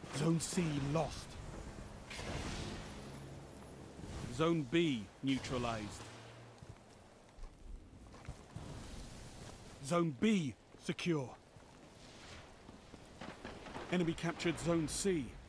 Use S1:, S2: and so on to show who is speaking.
S1: Zone C lost. Zone B neutralized. Zone B secure. Enemy captured Zone C.